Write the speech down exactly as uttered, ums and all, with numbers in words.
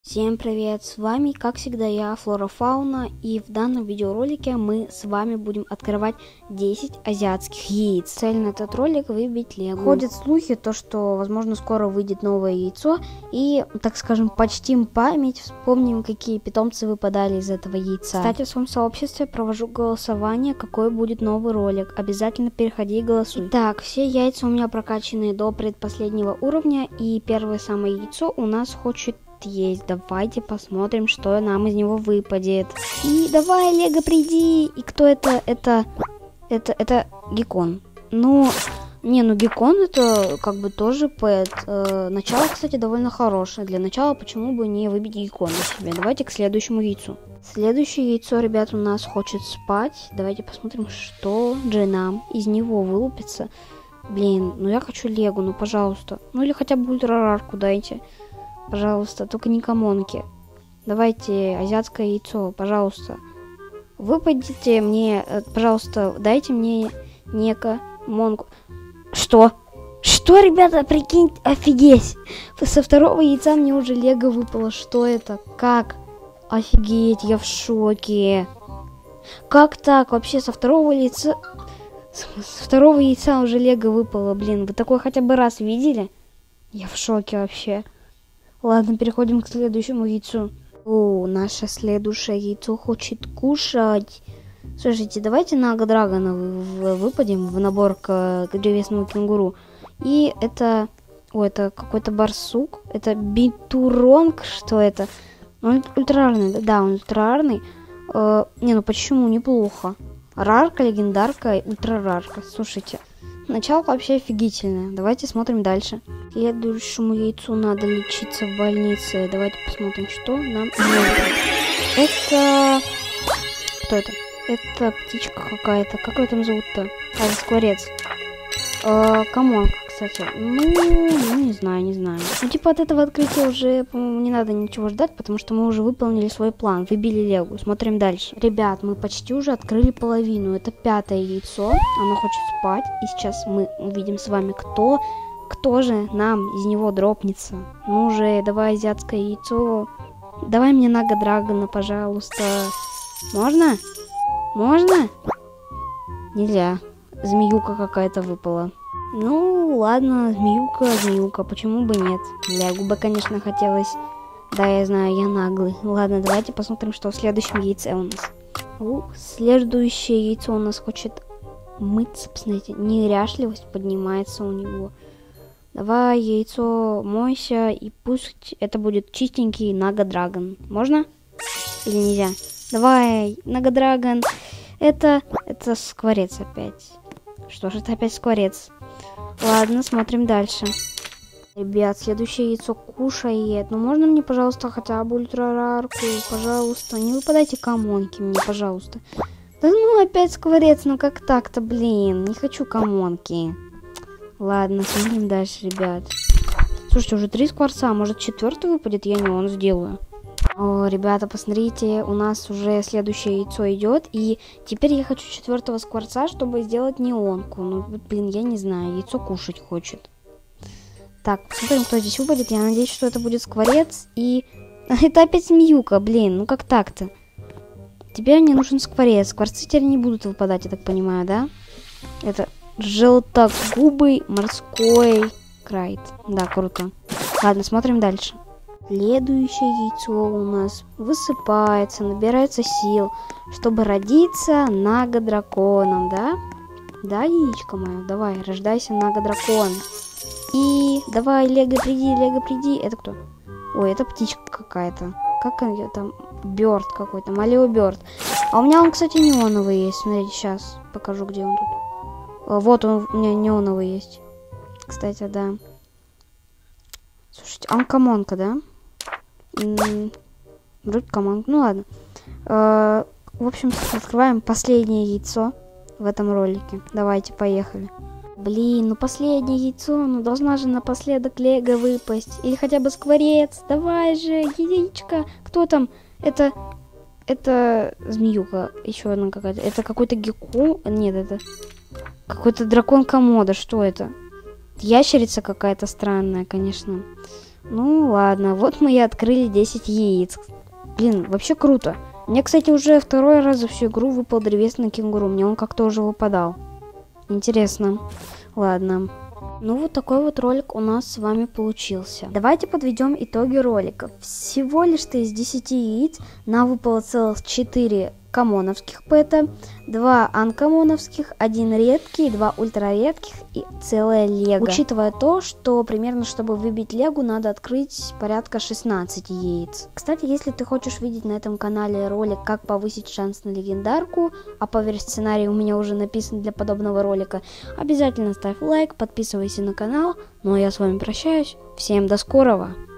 Всем привет, с вами как всегда я, Флора Фауна, и в данном видеоролике мы с вами будем открывать десять азиатских яиц. Цель на этот ролик выбить лего. Ходят слухи, то что возможно скоро выйдет новое яйцо, и, так скажем, почтим память, вспомним, какие питомцы выпадали из этого яйца. Кстати, в своем сообществе провожу голосование, какой будет новый ролик. Обязательно переходи и голосуй. Итак, все яйца у меня прокачаны до предпоследнего уровня, и первое самое яйцо у нас хочет есть. Давайте посмотрим, что нам из него выпадет. И давай, Лего, приди. И кто это? Это, это, это Геккон. Ну, не, ну Геккон это как бы тоже пэт. Э, начало, кстати, довольно хорошее. Для начала почему бы не выбить Геккона себе? Давайте к следующему яйцу. Следующее яйцо, ребят, у нас хочет спать. Давайте посмотрим, что же нам из него вылупится. Блин, ну я хочу Лего, ну пожалуйста. Ну или хотя бы ультрарарку дайте. Пожалуйста, только не комонки. Давайте азиатское яйцо, пожалуйста. Выпадите мне, пожалуйста, дайте мне неко монку. Что? Что, ребята, прикинь, офигеть. Со второго яйца мне уже Лего выпало. Что это? Как? Офигеть, я в шоке. Как так? Вообще со второго яйца... Со второго яйца уже Лего выпало, блин. Вы такое хотя бы раз видели? Я в шоке вообще. Ладно, переходим к следующему яйцу. О, наше следующее яйцо хочет кушать. Слушайте, давайте на Драгона выпадем в набор к, к древесному кенгуру. И это... О, это какой-то барсук. Это битуронг, что это? Он ультрарный, да, он ультрарный. Э, не, ну почему? Неплохо. Рарка, легендарка, ультрарарка. Слушайте, начало вообще офигительное. Давайте смотрим дальше. Следующему яйцу надо лечиться в больнице. Давайте посмотрим, что нам нужно. Это... Кто это? Это птичка какая-то. Как ее там зовут-то? А, скворец. Э, Камонка, кстати. Ну, ну, не знаю, не знаю. Ну, типа от этого открытия уже, по-моему, не надо ничего ждать, потому что мы уже выполнили свой план. Выбили Легу. Смотрим дальше. Ребят, мы почти уже открыли половину. Это пятое яйцо. Оно хочет спать. И сейчас мы увидим с вами, кто... Кто же нам из него дропнется? Ну же, давай азиатское яйцо. Давай мне Нага Драгона, пожалуйста. Можно? Можно? Нельзя. Змеюка какая-то выпала. Ну, ладно, змеюка, змеюка, почему бы нет? Лягу бы, конечно, хотелось. Да, я знаю, я наглый. Ладно, давайте посмотрим, что в следующем яйце у нас. У, следующее яйцо у нас хочет мыться, посмотрите. Неряшливость поднимается у него. Давай, яйцо, мойся, и пусть это будет чистенький Нага Драгон. Можно? Или нельзя? Давай, Нага Драгон. Это, это скворец опять. Что же это опять скворец? Ладно, смотрим дальше. Ребят, следующее яйцо кушает. Ну, можно мне, пожалуйста, хотя бы ультрарарку? Пожалуйста, не выпадайте комонки мне, пожалуйста. Да ну, опять скворец, ну как так-то, блин. Не хочу комонки. Ладно, смотрим дальше, ребят. Слушайте, уже три скворца. Может, четвертый выпадет? Я не он сделаю. О, ребята, посмотрите, у нас уже следующее яйцо идет. И теперь я хочу четвертого скворца, чтобы сделать неонку. Ну, блин, я не знаю, яйцо кушать хочет. Так, посмотрим, кто здесь выпадет. Я надеюсь, что это будет скворец. И это опять змеюка, блин, ну как так-то? Теперь мне нужен скворец. Скворцы теперь не будут выпадать, я так понимаю, да? Это... Желтогубый морской крайт. Да, круто. Ладно, смотрим дальше. Следующее яйцо у нас высыпается, набирается сил, чтобы родиться Нага Драконом, да? Да, яичко мое? Давай, рождайся, Нага Дракон. И давай, Лего, приди, Лего, приди. Это кто? Ой, это птичка какая-то. Как он там? Бёрд какой-то, Малео Бёрд. А у меня он, кстати, неоновый есть. Смотрите, сейчас покажу, где он тут. Вот он у меня неоновый есть. Кстати, да. Слушайте, он комонка, да? М-м, вроде комонка. Ну ладно. Э-э- в общем, открываем последнее яйцо в этом ролике. Давайте, поехали. Блин, ну последнее яйцо. Ну должна же напоследок Лего выпасть. Или хотя бы скворец. Давай же, яичко. Кто там? Это... Это змеюка. Еще одна какая-то. Это какой-то Гекку. Нет, это... Какой-то дракон Комода, что это? Ящерица какая-то странная, конечно. Ну ладно, вот мы и открыли десять яиц. Блин, вообще круто. Мне, кстати, уже второй раз за всю игру выпал древесный кенгуру. Мне он как-то уже выпадал. Интересно. Ладно. Ну вот такой вот ролик у нас с вами получился. Давайте подведем итоги ролика. Всего лишь-то из десяти яиц нам выпало целых четыре коммоновских пэта, два анкомоновских, один редкий, два ультраредких и целая лего. Учитывая то, что примерно, чтобы выбить легу, надо открыть порядка шестнадцати яиц. Кстати, если ты хочешь видеть на этом канале ролик, как повысить шанс на легендарку, а поверь, сценарий у меня уже написан для подобного ролика, обязательно ставь лайк, подписывайся на канал. Ну а я с вами прощаюсь. Всем до скорого!